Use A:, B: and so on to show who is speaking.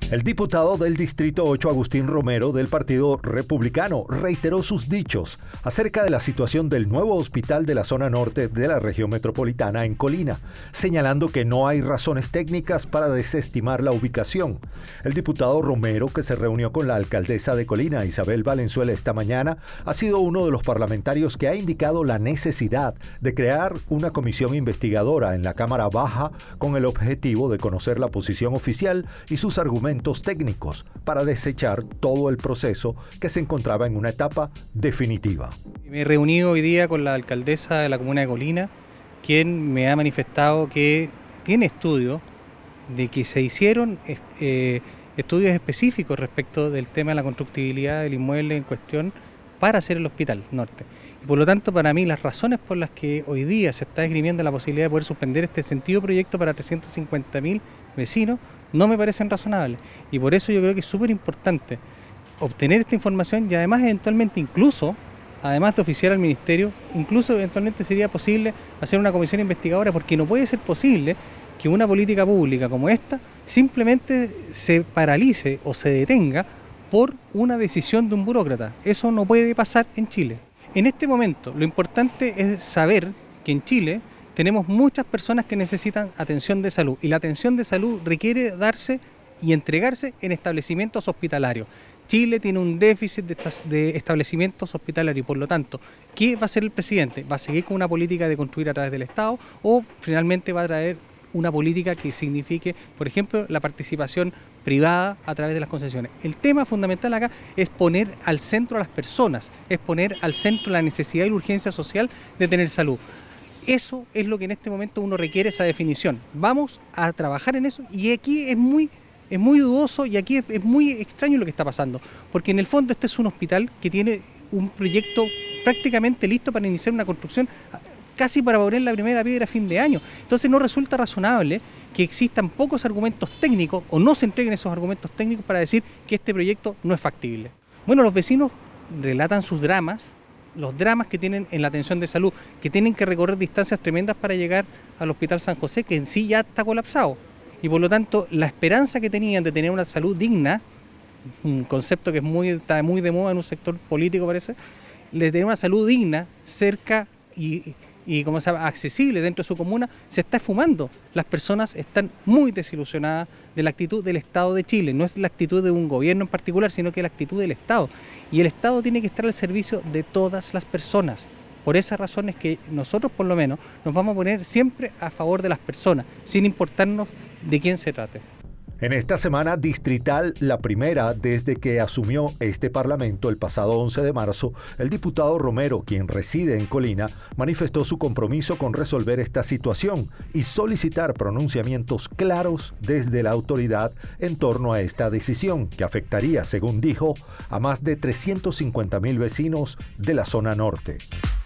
A: El diputado del Distrito 8, Agustín Romero, del Partido Republicano, reiteró sus dichos acerca de la situación del nuevo hospital de la zona norte de la región metropolitana en Colina, señalando que no hay razones técnicas para desestimar la ubicación. El diputado Romero, que se reunió con la alcaldesa de Colina, Isabel Valenzuela, esta mañana, ha sido uno de los parlamentarios que ha indicado la necesidad de crear una comisión investigadora en la Cámara Baja con el objetivo de conocer la posición oficial y sus argumentos técnicos para desechar todo el proceso que se encontraba en una etapa definitiva.
B: Me he reunido hoy día con la alcaldesa de la comuna de Colina, quien me ha manifestado que tiene estudios de que se hicieron estudios específicos respecto del tema de la constructibilidad del inmueble en cuestión para hacer el Hospital Norte. Y por lo tanto, para mí, las razones por las que hoy día se está esgrimiendo la posibilidad de poder suspender este sentido proyecto para 350.000 vecinos no me parecen razonables. Y por eso yo creo que es súper importante obtener esta información y además eventualmente incluso, además de oficiar al Ministerio, incluso eventualmente sería posible hacer una comisión investigadora, porque no puede ser posible que una política pública como esta simplemente se paralice o se detenga por una decisión de un burócrata. Eso no puede pasar en Chile. En este momento, lo importante es saber que en Chile tenemos muchas personas que necesitan atención de salud y la atención de salud requiere darse y entregarse en establecimientos hospitalarios. Chile tiene un déficit de establecimientos hospitalarios y por lo tanto, ¿qué va a hacer el presidente? ¿Va a seguir con una política de construir a través del Estado o finalmente va a traer una política que signifique, por ejemplo, la participación privada a través de las concesiones? El tema fundamental acá es poner al centro a las personas, es poner al centro la necesidad y la urgencia social de tener salud. Eso es lo que en este momento uno requiere, esa definición. Vamos a trabajar en eso y aquí es muy dudoso y aquí es muy extraño lo que está pasando, porque en el fondo este es un hospital que tiene un proyecto prácticamente listo para iniciar una construcción casi para poner la primera piedra a fin de año. Entonces no resulta razonable que existan pocos argumentos técnicos o no se entreguen esos argumentos técnicos para decir que este proyecto no es factible. Bueno, los vecinos relatan sus dramas, los dramas que tienen en la atención de salud, que tienen que recorrer distancias tremendas para llegar al Hospital San José, que en sí ya está colapsado. Y por lo tanto, la esperanza que tenían de tener una salud digna, un concepto que está muy de moda en un sector político parece, de tener una salud digna, cerca y como se llama, accesible dentro de su comuna, se está esfumando. Las personas están muy desilusionadas de la actitud del Estado de Chile. No es la actitud de un gobierno en particular, sino que es la actitud del Estado. Y el Estado tiene que estar al servicio de todas las personas. Por esas razones que nosotros, por lo menos, nos vamos a poner siempre a favor de las personas, sin importarnos de quién se trate.
A: En esta semana distrital, la primera desde que asumió este Parlamento el pasado 11 de marzo, el diputado Romero, quien reside en Colina, manifestó su compromiso con resolver esta situación y solicitar pronunciamientos claros desde la autoridad en torno a esta decisión, que afectaría, según dijo, a más de 350.000 vecinos de la zona norte.